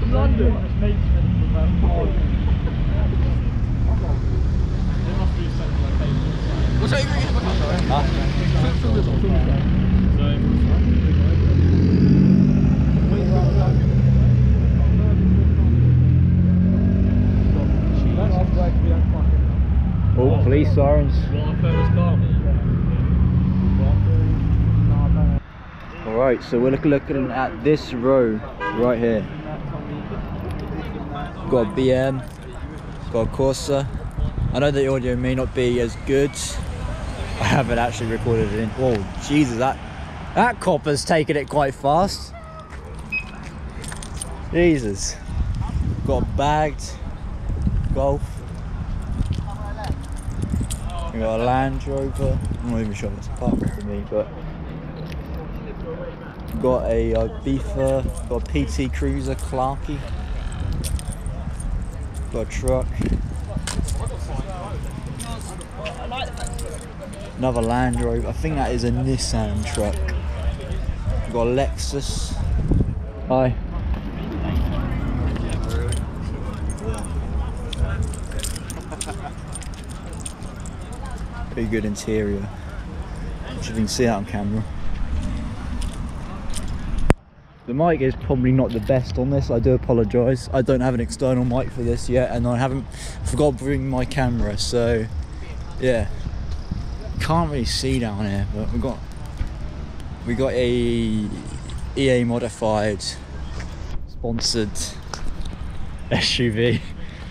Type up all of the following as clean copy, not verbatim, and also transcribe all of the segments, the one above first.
from London. What's that? Oh, police sirens. Alright, so we're looking at this row right here. Got a BM, got a Corsa. I know the audio may not be as good. I haven't actually recorded it in. Oh, Jesus, that copper's taking it quite fast. Jesus. Got a bagged Golf. We got a Land Rover. I'm not even sure if it's parked for me, but got a Ibiza, got a PT Cruiser Clarky, got a truck, another Land Rover. I think that is a Nissan truck. Got a Lexus. Hi. Pretty good interior, which you can see out on camera. The mic is probably not the best on this, I do apologise. I don't have an external mic for this yet, and I forgot to bring my camera, so yeah. Can't really see down here, but we got a EA modified sponsored SUV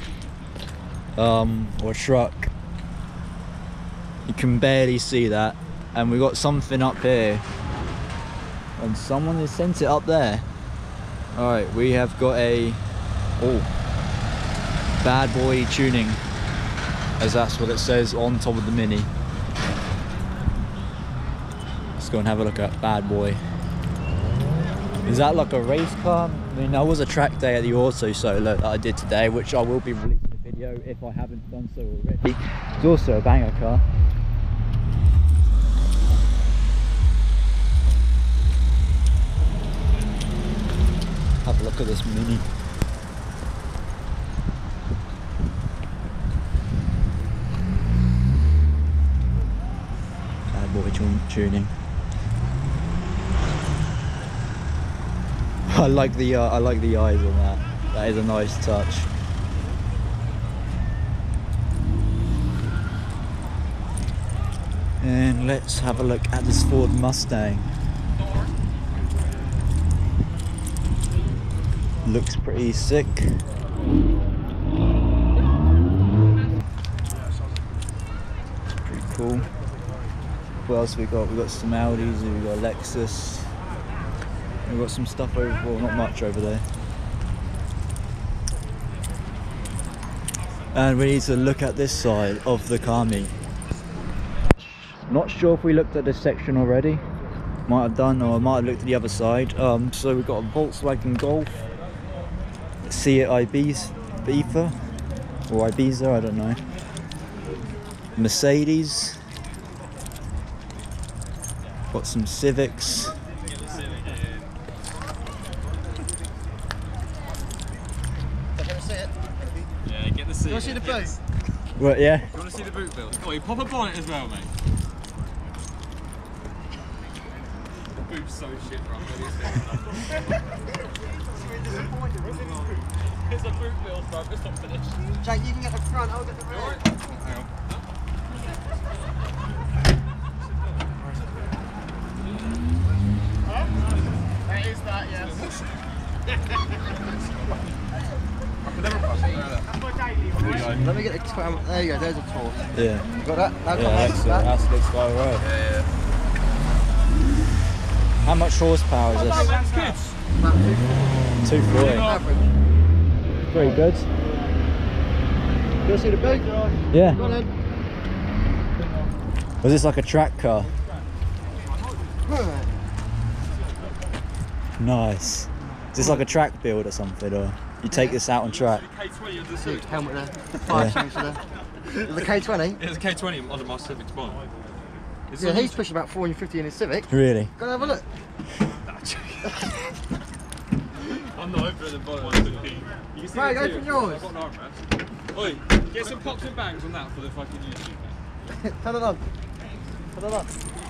or truck. You can barely see that, and we got something up here, and someone has sent it up there. Alright, we have got a bad boy tuning, as that's what it says on top of the Mini. Let's go and have a look at bad boy. Is that like a race car? I mean, that was a track day at the Auto Solo that I did today, which I will be releasing a video if I haven't done so already. It's also a banger car. Have a look at this Mini. Bad boy tuning. I like the eyes on that. That is a nice touch. And let's have a look at this Ford Mustang. Looks pretty sick. Pretty cool. What else we got? We got some Audis, we got a Lexus. We've got some stuff over, well, not much over there. And we need to look at this side of the car meet. Not sure if we looked at this section already. Might have done, or I might have looked at the other side. So we've got a Volkswagen Golf, Seat Ibiza, or Ibiza, I don't know. Mercedes. Got some Civics. Yeah, get the seat. You want to see the boot? Well, yeah. You want to see the boot, Bill? Oh, you pop a bonnet as well, mate. The boot's so shit, bro. It's a boot, Bill, bro. It's not finished. Jake, you can get the front, I'll get the rear. Alright. Hang on. That is that, yes. Let me get the there you go, there's a torch. Yeah. You got that? No, Yeah, that's looks quite right. Yeah. How much horsepower is this? That's good. 240. Average. Pretty good. You want to see the boot? Yeah. Go on then. Was this like a track car? Nice. Is this like a track build or something, or you take this out on track? K20 of the See, suit. helmet there. Fire extinguisher there. The K20? It's a K20 under my Civic's bonnet. Yeah, he's pushing about 450 in his Civic. Really? Go and have a look. I I'm not opening the bottom. You can Right, open yours. I've got an armrest. Oi, get some pops and bangs on that for the fucking YouTube. Turn it on. Turn it on.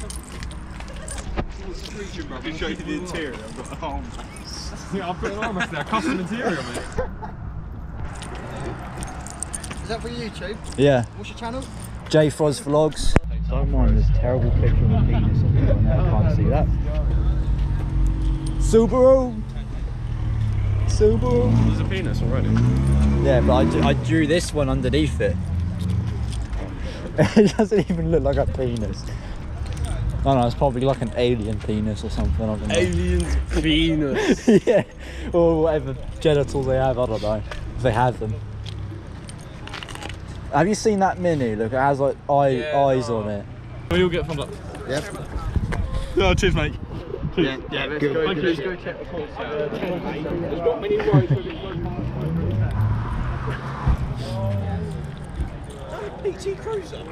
I can show you the interior. I've got an armrest. Yeah, I'll put an armrest there. Custom interior, mate. Is that for YouTube? Yeah. What's your channel? J Froz Vlogs. Don't mind this terrible picture of a penis on there. I can't see that. Subaru! Subaru! There's a penis already. Yeah, but I drew this one underneath it. It doesn't even look like a penis. I don't know, it's probably like an alien penis or something. I don't know. Alien's penis. Yeah, or whatever genitals they have, I don't know. If they have them. Have you seen that Mini? Look, it has like eyes on it. You'll get thumbs up. Yep. Oh, cheers, mate. Yeah, let's go. Let's go check the pulse out. There's not many roads with PT Cruiser.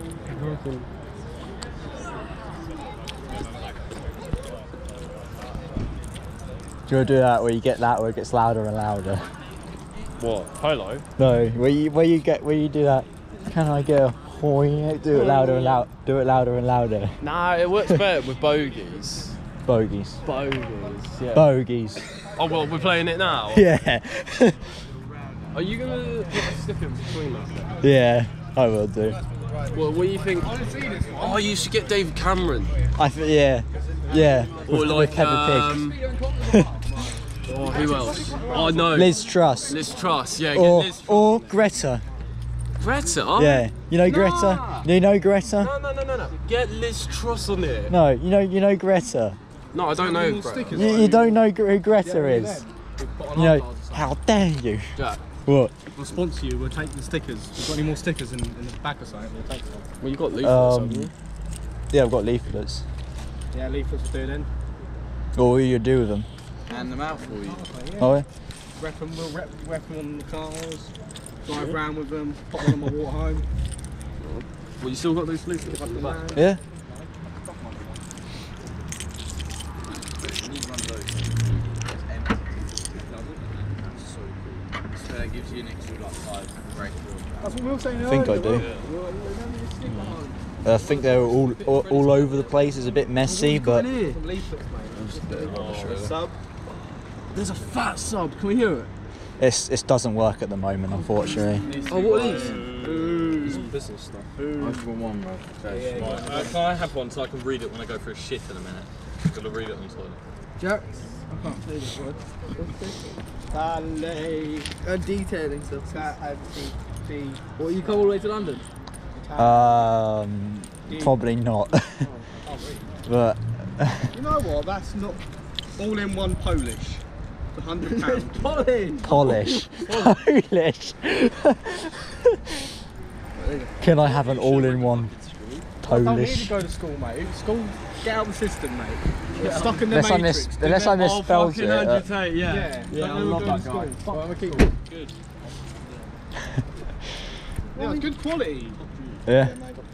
Do you want to do that where you get that where it gets louder and louder? What? Polo? No, where you do that? Can I get a hoy? Do it louder and louder. Do it louder and louder. Nah, it works better with bogies. Bogies. Bogies, yeah. Bogies. Oh, well, we're playing it now? Yeah. Are you going to put a stick in between us? Yeah, I will do. Well, what do you think? Oh, you should get David Cameron. Yeah. Yeah. Or with like, Peppa Pig. Oh, who else? Oh, no. Liz Truss. Liz Truss, yeah. Get Liz Truss. Or Greta. Greta? Yeah. You know Greta? Nah. You know Greta? No. Get Liz Truss on it. No, you know Greta. No, I don't know Greta. You don't know who Greta is. You know, how dare you? Jack. What? We'll sponsor you, we'll take the stickers. If you've got any more stickers in the back or something, we'll take them. Well, you got leaflets, haven't you? Yeah, I've got leaflets. Yeah, leaflets will do then. What will you do with them? Hand them out for you. Oh yeah? We'll rep them on the cars, drive around with them, pop them on my walk home. Well, you still got those leaflets at the back? Yeah? That gives you an extra like 5 great. That's what we were saying I think I do. I think they're all over the place. It's a bit messy, but Some leaflets, mate. Sub. There's a fat sub. Can we hear it? it doesn't work at the moment, unfortunately. Oh, what are these? Some business stuff. I just want one, bro. Can I have one so I can read it when I go for a shit in a minute? I'm going to read it on the toilet. Jack? I can't say this word. Ballet. Detailing stuff. What, you come all the way to London? Probably not. But You know what? That's not all-in-one Polish. It's £100. Polish. Polish. Can I have an all-in-one I don't need Polish? to go to school, mate. School, get out of the system, mate. Get stuck in the Unless I matrix. unless I misspelled it. Yeah, I love that guy. Fuck, I'm a keep it. Good. Yeah, it's good quality. Yeah.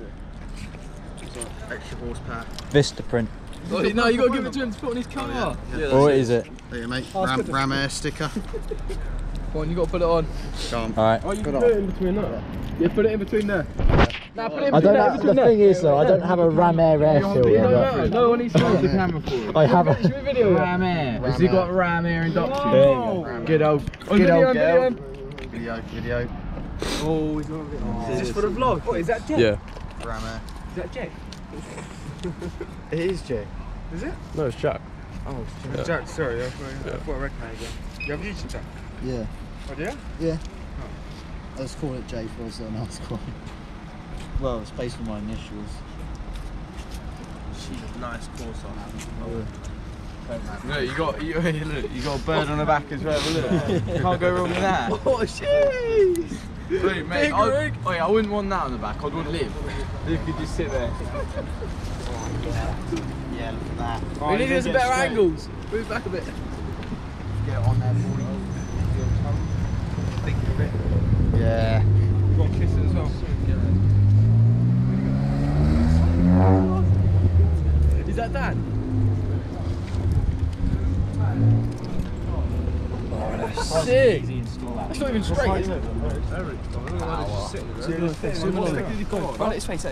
Extra horsepower. Vistaprint. No, you got to give it to him to put on his car. Yeah. Or what is it? There you mate. Oh, it's good. Ram Air sticker. Go on, you got to put it on. Go on. Alright. Oh, you can put it in between there. Yeah, put it in between there. Nah, put it in I between don't there. have, the thing is though, I don't have a Ram Air air filter. No one needs to use the camera for it. I have a Should we video it? Ram Air. Ram Has he got Air. Ram Air induction? There you go. Good old Video. Video. Oh, he's not. Is this for the vlog? What, is that Jack? Yeah. Ram Air. Is that Jack? It is Jay. Is it? No, it's Jack. Oh, Yeah. Jack, sorry, I thought I recognised you. You have YouTube Jack? Yeah. Oh, do you? Yeah. I just call it J Froz and I'll call it. Well, it's based on my initials. She's a nice course on that. Look, you got a bird on the back as well. Look, can't go wrong with that. Oh, jeez! Wait, mate, I wouldn't want that on the back. I'd want Liv. Liv could just sit there. Yeah, look at that. We need some better angles. Move back a bit. Get it on there for you. Think of it. Yeah. We've got kisses as well. Is that Dan? sick. easy install that. It's not even straight, is it? Right at his face,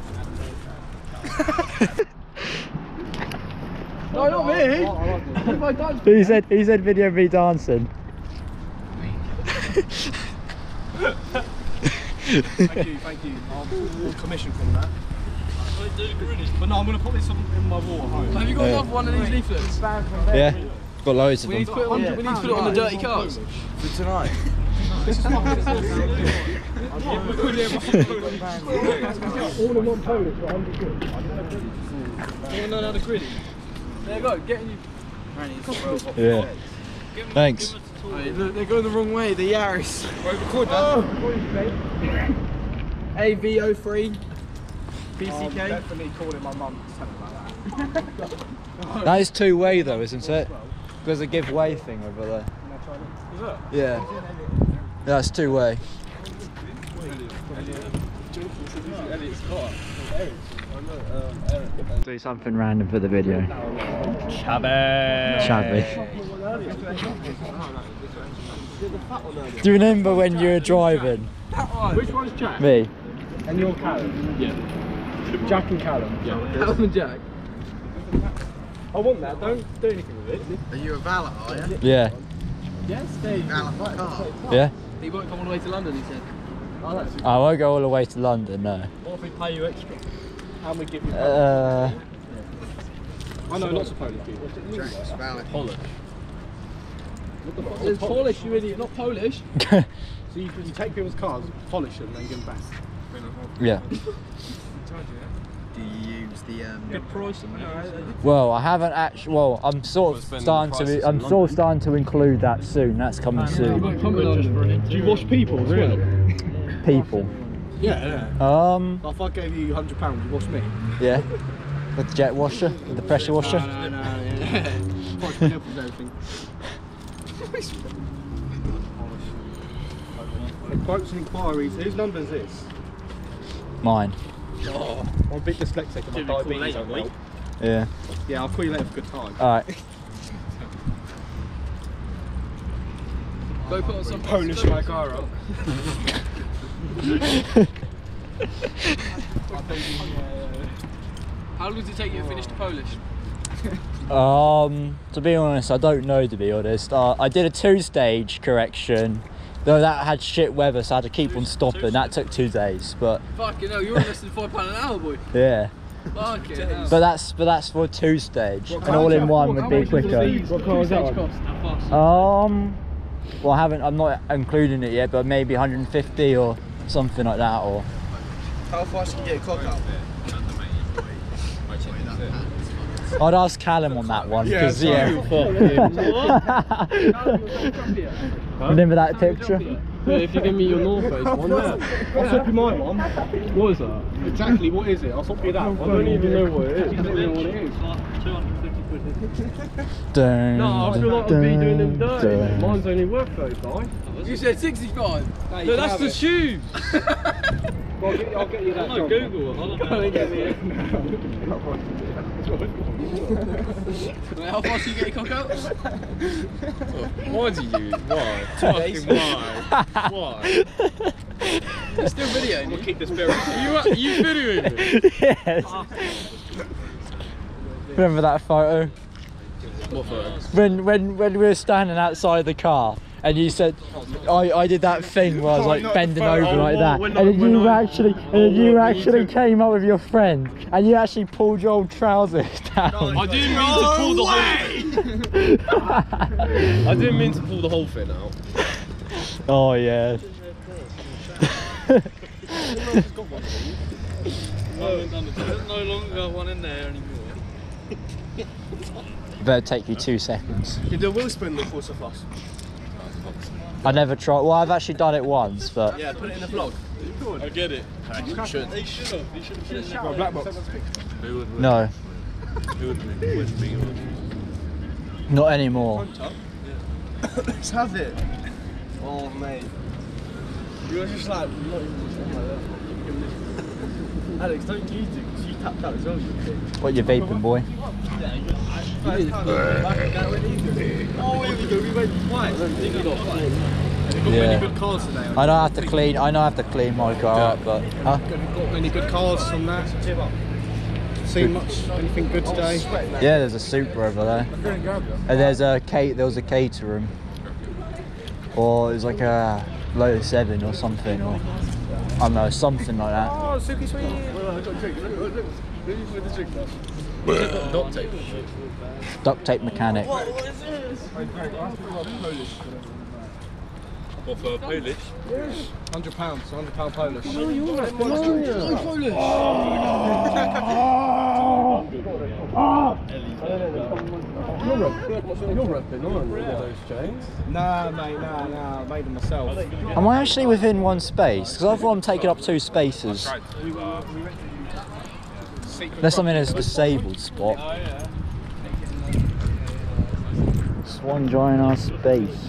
No, not me. What have I done? He said video of me dancing. Thank you. I'll commission from that. But no, I'm going to put this in my wall at home. Have you got another one of these leaflets? Yeah, got loads of We need them. to put it on, the dirty cars. For tonight. All in one Polish for 100 quid. You want to know how to grid it? There you go, getting you. Yeah. Thanks. Hey, look, they're going the wrong way, the Yaris. Record that. AV03 PCK. Definitely calling my mum to tell her about that. That is two-way though, isn't it? There's a give way thing over there. Yeah. That's two-way. Do something random for the video. Shabby. Do you remember when you were driving? Which one's Jack? Me. And you're Callum? Yeah. Jack and Callum? Yeah. Callum and Jack. I want that, don't do anything with it. Are you a valet, are you? Yeah. Yes, Dave. Valet for car. Yeah? He won't come all the way to London, he said. I won't go all the way to London, no. What if we pay you extra? How we give you? Uh, I know lots of Polish people. Jack's valet. Polish. It's Polish, you idiot, not Polish. So you take people's cars, polish them, and then give them back. yeah. Do you use the Good price. Well, I haven't actually. Well, I'm sort of starting to. I'm sort of starting to include that soon. That's coming soon. Do you wash people as well? People. Yeah. If I gave you £100, you wash me? Yeah. With the jet washer, with the pressure washer. No. Wash my nipples and everything. Quotes and inquiries. Whose number is this? Mine. Oh, I'm a bit dyslexic and my diabetes don't help. Yeah. Yeah, I'll call you later for a good time. All right. Go put on some Polish my car up. How long does it take you to finish the Polish? To be honest, I don't know. To be honest, I did a 2-stage correction. Though that had shit weather, so I had to keep on stopping. That took 2 days, but Fucking hell, you're on less than £5 an hour, boy. yeah. Fucking hell. But that's for a 2-stage. An all-in-one would be quicker. What car is that one? Well, I'm not including it yet, but maybe 150 or something like that, or. How fast can you get a cock up? I'd ask Callum on that one, because Remember that picture? If you give me your North Face one, I'll swap you my one. What is that? Exactly, what is it? I'll swap you that one. I don't even know what it is. I don't know what it is. 250 quid. No, I feel like I'll be doing them dirty. Mine's only worth 35. You said 65. No, that's the shoes. Well, I'll get you that. No, Google. I'll get me. How fast do you get your cock out? Why do you use? Why? Fucking why? Why? It's still videoing. We'll keep the spirit. You videoing me? Yes. Remember that photo? What photo? When we were standing outside the car and you said I did that thing where I was like bending over like that, and then you actually came up with your friend and you actually pulled your old trousers down. I didn't mean to pull the whole. I didn't mean to pull the whole thing out. Oh yeah. There's no longer one in there anymore. Better take you 2 seconds. You do a wheel spin before so fast. I never tried. Well, I've actually done it once, but Yeah, put it in the vlog. I get it. You should. They should have. They should have put it in Got a black box. Who would win? no, Who would win? With me or not anymore. Let's have it. Oh mate. You were just like, Alex, don't use it because you tapped out as well. What you vaping, boy? Oh, here we go. We went twice. I don't think you got one. They've got many good cars today. I know I have to clean. I know I have to clean my car up, but Got many good cars from that. Seen much? Anything good today? yeah, there's a Supra over there. And there's a there was a Caterham, or it was like a Lotus 7 or something, or I don't know, something like that. Oh, Suki sweet. Well, I got a drink. Look. With the drink glass. Duct tape. Duct tape mechanic. What is this? What for Polish? Yes. £100, £100 Polish. Oh, you're Polish. You're repping, aren't you? Those chains? Nah, mate, nah. I made them myself. Am I actually within one space? Because I thought I'm taking up 2 spaces. Unless I'm in a disabled spot. Just one giant space.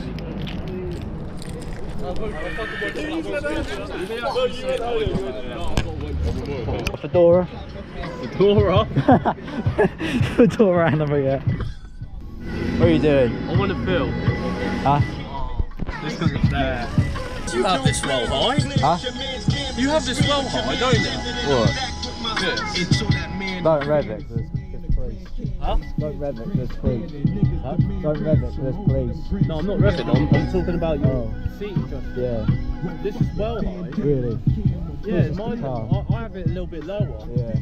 Fedora. Fedora? Fedora animal, yeah. What are you doing? I want to film. Huh? This goes up there. You have this well high? Huh? You have this well high, don't you? What? This. Don't rev it, please. Huh? Don't rev it, please. Huh? Don't rev it, please. No, I'm not revving. I'm talking about your seat adjustment. Yeah. This is well high. Really? Yeah, mine. I have it a little bit lower. Yeah.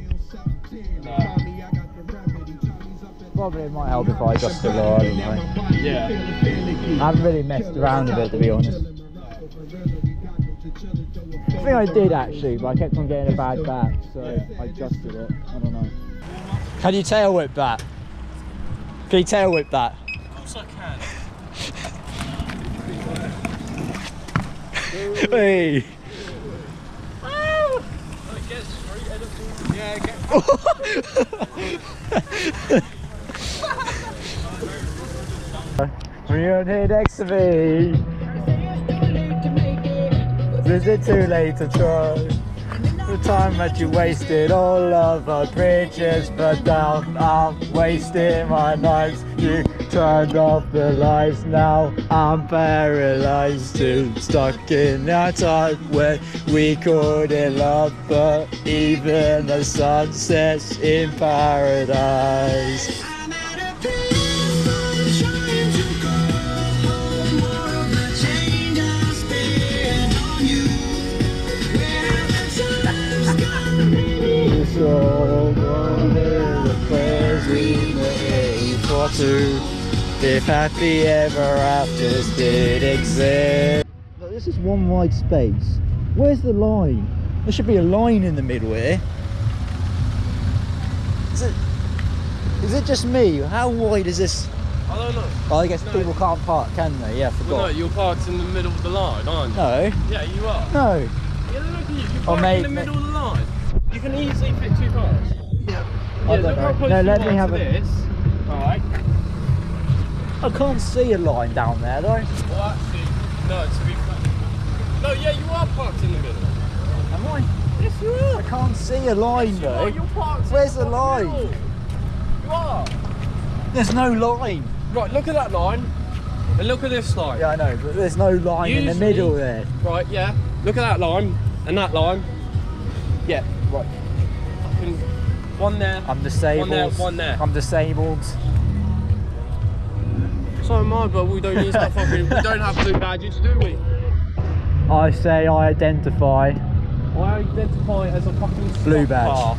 Probably it might help if I adjust it lower, I don't know. Yeah. I haven't really messed around with it, to be honest. I think I did actually, but I kept on getting a bad back, so I adjusted it. I don't know. Can you tail whip that? Can you tail whip that? Of course I can. Hey! Oh, it gets straight editing. Yeah, it When you're here next to me, is it too late to try? The time that you wasted all of our bridges, but now I'm wasting my nights. You turned off the lights, now I'm paralyzed too, stuck in a time when we couldn't love, but even the sun sets in paradise. So the prayers we made for two, if happy ever afters did exist. Look, this is one wide space. Where's the line? There should be a line in the middle here. Is it just me? How wide is this? I don't know. Oh, I guess people can't park, can they? Yeah, I forgot. Well, no, you're parked in the middle of the line, aren't you? No. Yeah, you are. No. Yeah, look at you. You're parked in the middle of the line. You can easily fit 2 cars. Yeah. I don't know. No, let me have this. Alright. I can't see a line down there though. Well, actually, no, to be fair. No, yeah, you are parked in the middle. Am I? Yes, you are. I can't see a line Yes, though. you're parked. Where's the line? Middle. You are. There's no line. Right, look at that line. And look at this line. Yeah, I know, but there's no line in the middle there. Right, yeah. Look at that line. And that line. Yeah, right. Fucking one there. I'm disabled. One there. I'm disabled. So am I, but we don't use that fucking. We don't have blue badges, do we? I say I identify. I identify as a fucking Blue badge. car.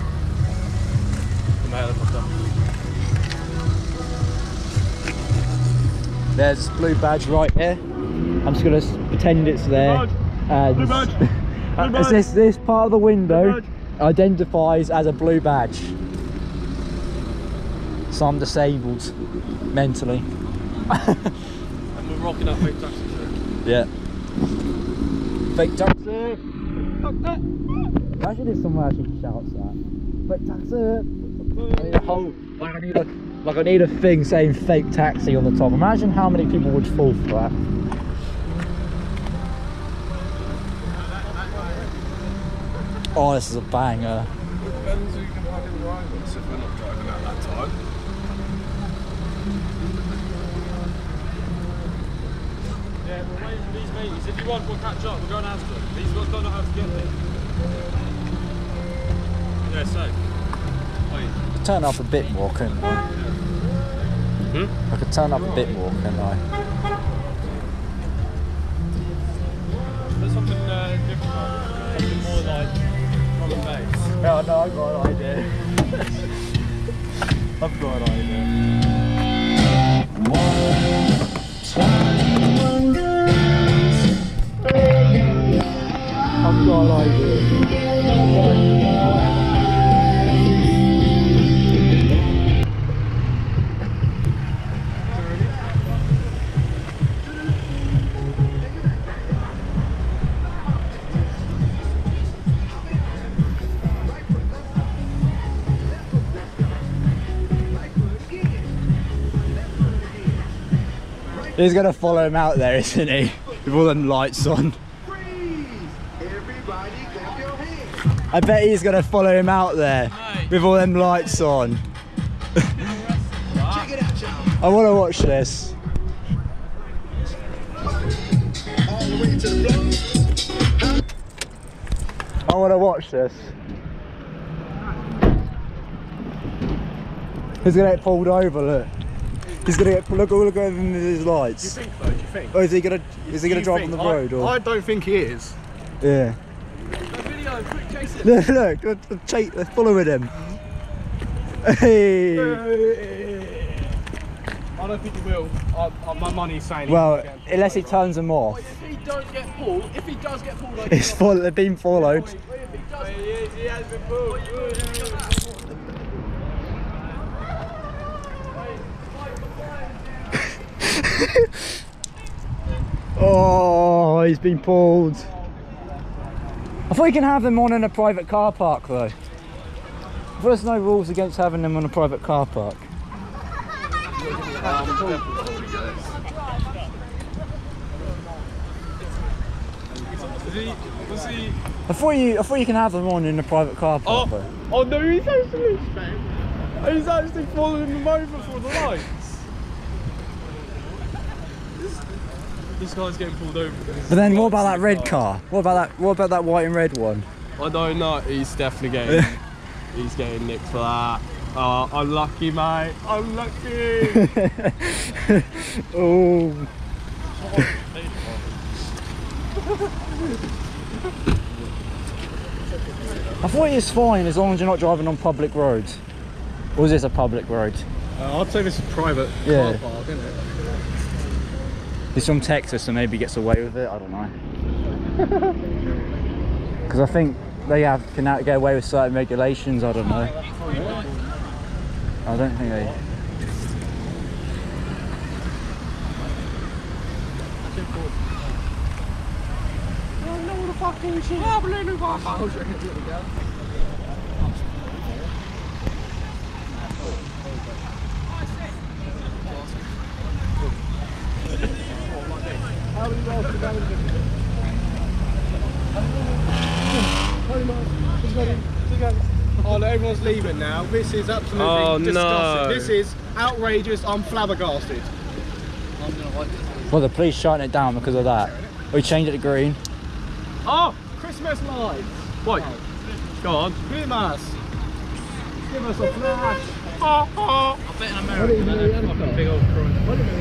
There's blue badge right here. I'm just gonna pretend it's there. Blue badge. Blue badge. This part of the window identifies as a blue badge. So I'm disabled mentally. And we're rocking up fake taxi shirt. Yeah. Fake taxi. Imagine if someone actually shouts that. Fake taxi. I need a whole, I need a thing saying fake taxi on the top. Imagine how many people would fall for that. Oh, this is a banger. Depends who can fucking drive us if we're not driving at that time. Yeah, we're waiting for these mates. If you want, we'll catch up. We're going after them. These guys don't know how to get there. Yeah, safe. Turn up a bit more, couldn't I? I could turn up a bit more, couldn't I? There's something different, something more like drum and bass. Oh no, I've got an idea. I've got an idea. I've got an idea. He's gonna follow him out there, isn't he? With all them lights on. I bet he's gonna follow him out there with all them lights on. I wanna watch this. I wanna watch this. He's gonna get pulled over, look. He's gonna get look at him with his lights. You think though? You think? Or is he gonna drive on the road? Or? I don't think he is. Yeah. Video, quick, chase it. Look, they're following him. Hey. I don't think he will. My money's saying. Well, unless he turns them off. If he don't get pulled, if he does get pulled, like They're being followed. he has been pulled. Oh, he's been pulled. I thought you can have them on in a private car park though. I thought there's no rules against having them on a private car park. I thought you can have them on in a private car park though. Oh no, he's actually following them over for the lights. This guy's getting pulled over. But then what about that red car? What about that white and red one? I don't know. He's definitely getting. He's getting nicked for that. Oh, unlucky, mate. Unlucky. Oh. I thought it's fine as long as you're not driving on public roads. Or is this a public road? I'd say this is private Yeah. car park, isn't it? He's from Texas, so maybe he gets away with it. I don't know. Because I think they can get away with certain regulations. I don't know. I don't think they. Oh, everyone's leaving now. This is absolutely disgusting. no. This is outrageous. I'm flabbergasted. Well, the police shutting it down because of that. We changed it to green. Oh, Christmas lights. Wait. Go on. Christmas. Give us a flash. I bet in America they have fucking big old crime.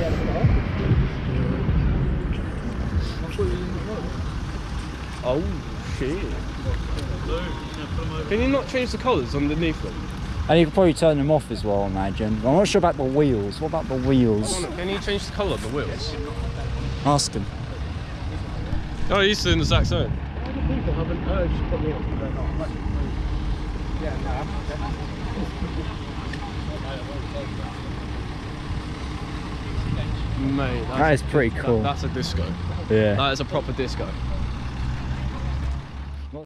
Oh shit. Can you not change the colours underneath them? And you can probably turn them off as well, I imagine. I'm not sure about the wheels. What about the wheels? Can you change the colour of the wheels? Ask him. Oh, he's doing the exact same. People have an urge to put me up, but they're not. Yeah, Mate, That is pretty cool. That's a disco. Yeah. That is a proper disco.